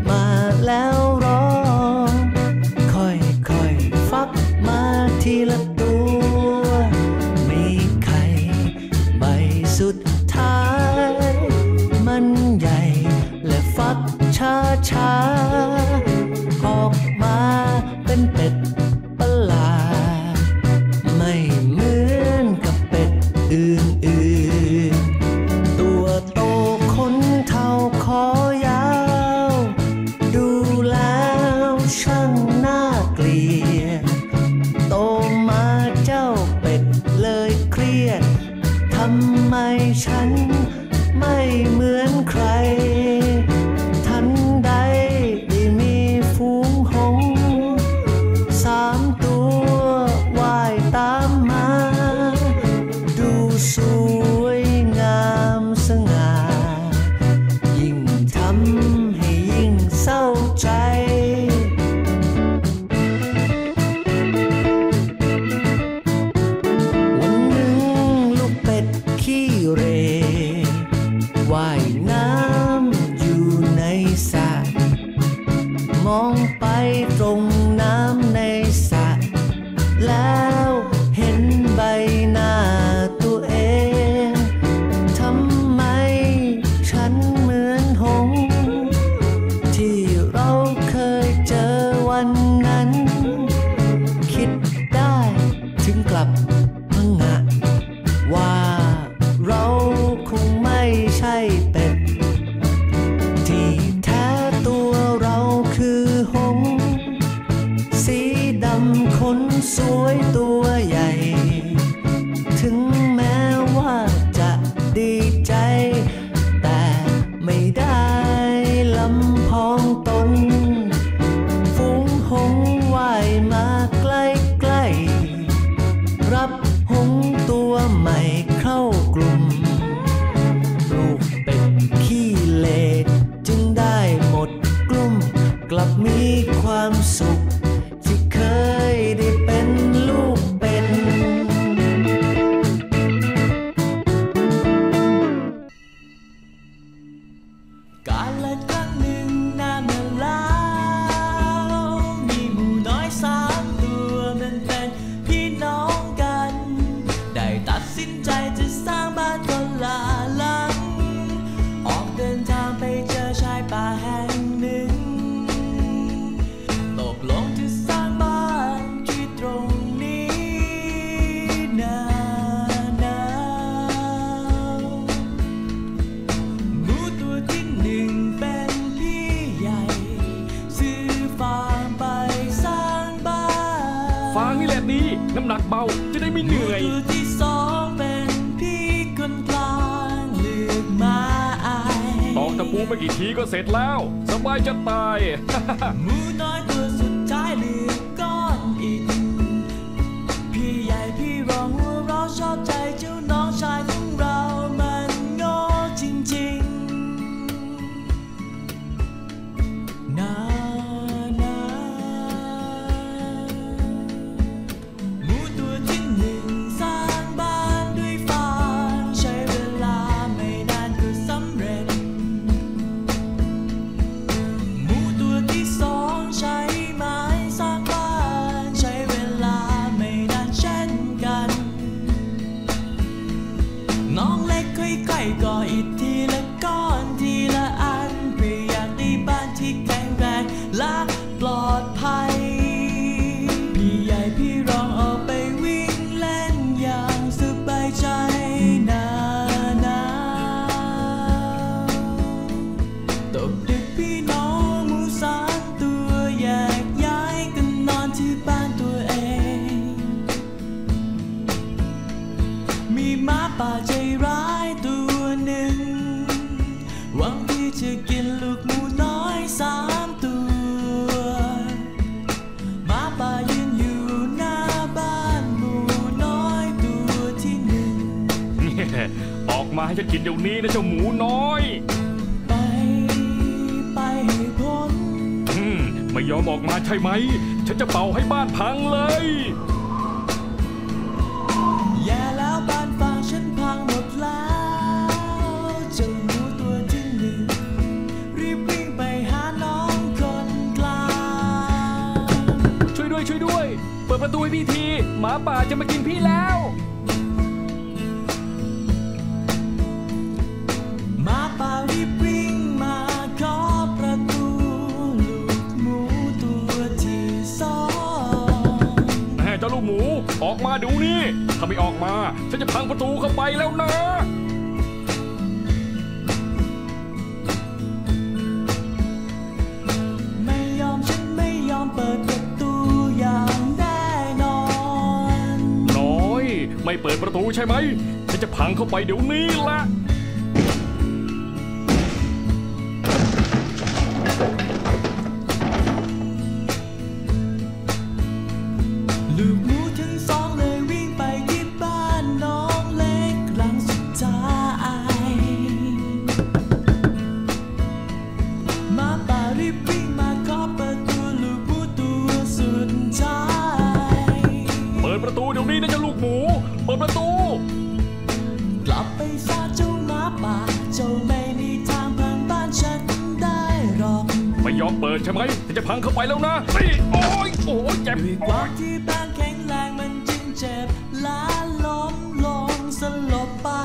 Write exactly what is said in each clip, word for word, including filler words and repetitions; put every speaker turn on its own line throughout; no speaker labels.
มาแล้วรอค่อยๆฟักมาทีละตัวมีไข่ใบสุดท้ายมันใหญ่และฟักช้าๆออกมาเป็นเป็ดประหลาดไม่เหมือนกับเป็ดอื่นๆตัวโตขนเท่าคอยาวดูแล้วช่างน่าเกลียดโตมาเจ้าเป็ดเลยเครียดทำไมฉันไม่เหมือนใครทันใดได้มีฝูงหงส์สามตัวว่ายตามมาดูสวยงามสง่ายิ่งทำให้ยิ่งเศร้าใจวันหนึ่งลูกเป็ดขี้เหร่ว่ายน้ำอยู่ในสระมองไปตรงน้ำในสระแล้วเห็นใบหน้าตัวเองทำไมฉันเหมือนหงส์ที่เราเคยเจอวันนั้นคิดได้ถึงกลับพังงะว่าเราคงไม่ใช่เป็ดที่แท้ตัวเราคือหงส์สีดำขนสวยตัวใหญ่ถึงแม้ว่าจะดีใจแต่ไม่ได้ลำพองตนฝูงหงส์ว่ายมาใกล้ๆรับหงส์ตัวใหม่เข้ากลุ่มลูกเป็ดขี้เหร่จึงได้หมดกลุ่มกลับมีความสุขที่เคยได้เป็นลูกเป็ดกาลละครั้งหนึ่งนานมาแล้วมีหมูน้อยสามตัวมันเป็นพี่น้องกันได้ตัดสินใจจะสร้างบ้านคนละหลังออกเดินทางไปเจอชายป่าแห่งหนึ่งตกลงจะสร้างบ้านที่ตรงนี้นานาหมูตัวที่หนึ่งเป็นพี่ใหญ่ซื้อฟางไปสร้างบ้าน
ฟางนี่แหละดีน้ำหนักเบาจะได้ไม่เหนื่อย
ตัวที่สองเป็นพี่คนกลางเลือกมาอาย
ตอกตะปูไม่กี่ทีก็เสร็จแล้วสบายจะตาย
หมูน้อยตัวสุดท้ายเลือกก้อนอิฐพี่ใหญ่พี่รองหัวเราะชอบใจเจ้าน้องชายของเรามันโง่จริงๆนานาหมูตัวที่หนึ่งสร้างบ้านด้วยฟางใช้เวลาไม่นานก็สำเร็จหมูตัวที่สองใช้ไม้สร้างบ้านใช้เวลาไม่นานเช่นกันน้องเล็กค่อยๆก่ออิฐทีละก้อนทีละอันเพื่ออยากได้บ้านที่แข็งแรงและปลอดภัยพี่ใหญ่พี่รองออกไปวิ่งเล่นอย่างสบายใจนานาตกดึกพี่น้องหมูสามตัวแยกย้ายกันนอนที่บ้านตัวเองมีหมาป่าใจร้ายตัวหนึ่งหวังที่จะกินลูกหมูน้อยสามตัวหมาป่ายืนอยู่หน้าบ้านหมูน้อยตัวที่หนึ่ง
ออกมาให้ฉันกินเดี๋ยวนี้นะเจ้าหมูน้อย
ไปไปให้พ้น
อืมไม่ยอมออกมาใช่ไหมฉันจะเป่าให้บ้านพังเลย
แย่แล้วบ้านฟางฉันพังหมดแล้วเจ้าหมูตัวที่หนึ่งรีบวิ่งไปหาน้อง
ตูให้พี่ทีหมาป่าจะมากินพี่แล้ว
หมาป่ารีบวิ่งมาเคาะประตูลูกหมูตัวที่สอง
แม่เจ้าลูกหมูออกมาดูนี่ถ้าไม่ออกมาฉันจะพังประตูเข้าไปแล้วนะ
ไม่ยอมฉันไม่ยอมเปิดประตูอย่างแน่นอน
น้อยไม่เปิดประตูใช่ไหมฉันจะพังเข้าไปเดี๋ยวนี้ละ
ลูกหมูทั้งสองเลยวิ่งไปที่บ้านน้องเล็กหลังสุดท้ายหมาป่ารีบวิ่งมาเคาะประตูลูกหมูตัวสุดท้าย
เปิดประตูเดี๋ยวนี้นะเจ้าลูกหมูเปิดประตู
กลับไปซะเจ้าหมาป่าเจ้าไม่มีทางพังบ้านฉันได้หรอก
ไม่ยอมเปิดใช่ไหมฉันจะพังเข้าไปแล้วนะนี่โอ้ยโอ้ยเจ็บ
ด้วยความที่บ้านแข็งแรงมันจึงเจ็บล้าล้มลงสลบไป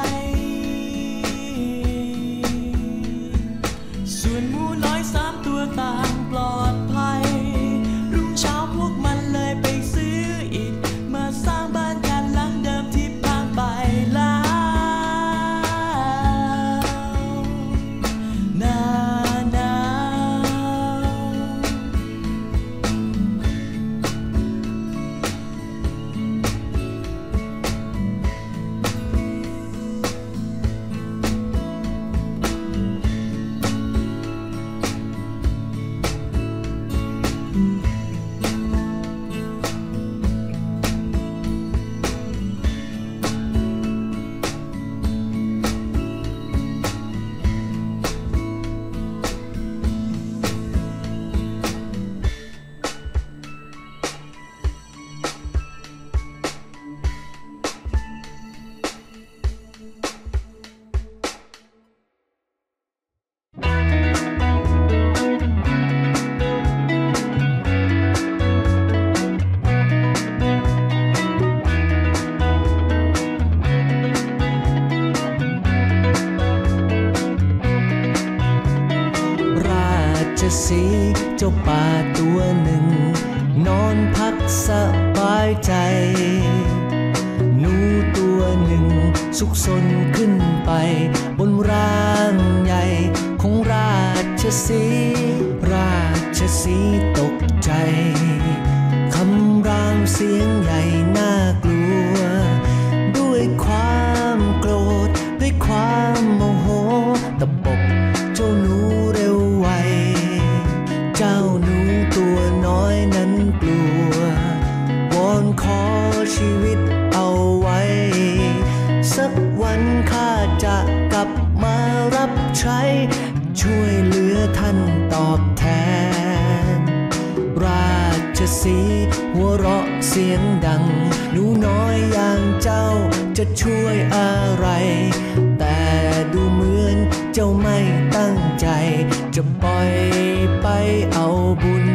ส่วนหมูน้อยสามตัวต่างปลอดภัยรุ่งเช้าพวกมันเลยไปซื้ออิฐมาสร้างบ้านกันหลังเดิมที่พังไปแล้วนานาสีเจ้าป่าตัวหนึ่งนอนพักสบายใจหนูตัวหนึ่งสุขสนขึ้นไปบนร่างใหญ่ของราชสีห์ราชสีห์ตกใจคำรามเสียงใหญ่น่ากลัวด้วยความโกรธด้วยความโมโหตะปบเจ้าหนูเร็วไวเจ้าหนูตัวน้อยนั้นกลัววอนขอชีวิตเอาไว้สักวันข้าจะกลับมารับใช้ช่วยเหลือท่านตอบแทนราชสีห์หัวเราะเสียงดังหนูน้อยอย่างเจ้าจะช่วยอะไรแต่ดูเหมือนเจ้าไม่ตั้งใจจะปล่อยไปเอาบุญ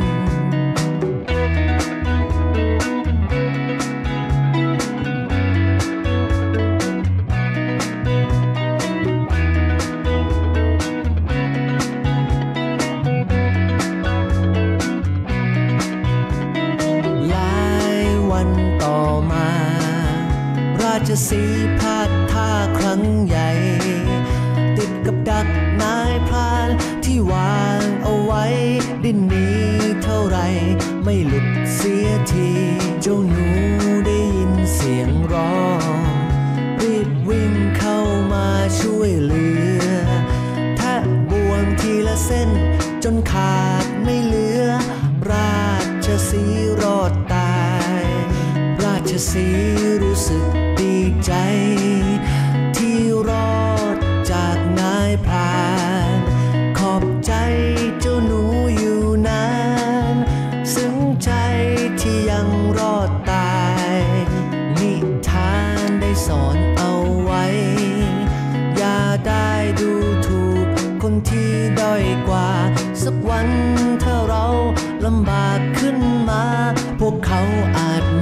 หลายวันต่อมาราชสีห์พลาดท่าครั้งใหญ่ติดกับดักนายพรานที่วางเอาไว้ดิ้นหนีเท่าไรไม่หลุดเสียทีเจ้าหนูได้ยินเสียงร้องรีบวิ่งเข้ามาช่วยเหลือแทะบ่วงทีละเส้นจนขาดไม่เหลือราชสีห์รอดตายราชสีห์รู้สึกดีใจที่รอดจากนายพรานขอบใจเจ้าหนูอยู่นานซึ้งใจที่ยังรอดตายนิทานได้สอนเอาไว้อย่าได้ดูถูกคนที่ด้อยกว่าสักวันถ้าเราลำบากขึ้นมาพวกเขาอาจ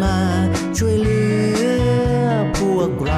ช่วยเหลือพวกเรา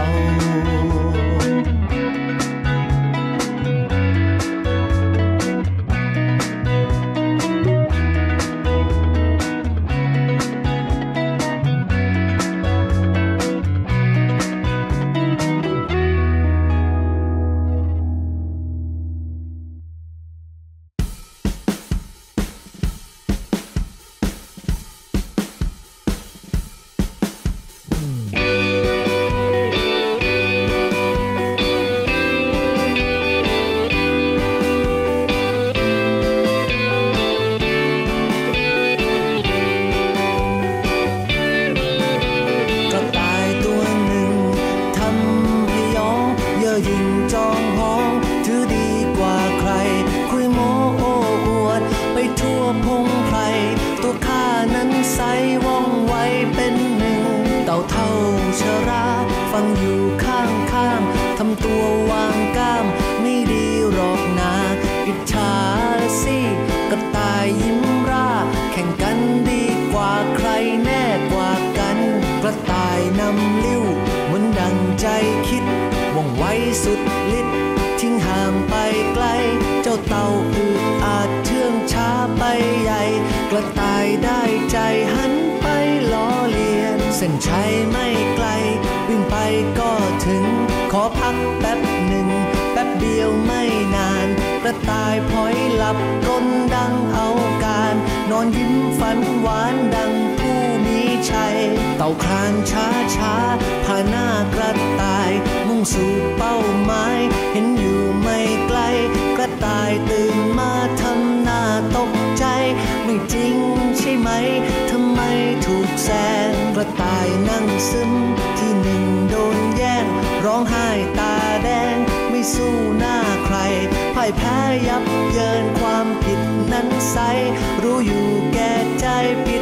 สุดฤทธิ์ทิ้งห่างไปไกลเจ้าเต่าอืดอาจเชื่องช้าไปใหญ่กระต่ายได้ใจหันไปล้อเลียนเส้นชัยไม่ไกลวิ่งไปก็ถึงขอพักแป๊บหนึ่งแป๊บเดียวไม่นานกระต่ายพลอยหลับกลนดังเอาการนอนยิ้มฝันหวานดังผู้มีชัยเต่าคลานช้าช้าพาหน้ากระต่ายมุ่งสู่เป้าหมายเห็นอยู่ไม่ไกลกระต่ายตื่นมาทำหน้าตกใจไม่จริงใช่ไหมทำไมถูกแซงกระต่ายนั่งซึมที่หนึ่งโดนแย่งร้องไห้ตาแดงไม่สู้หน้าใครพ่ายแพ้ยับเยินความผิดนั้นไซรู้อยู่แก่ใจผิด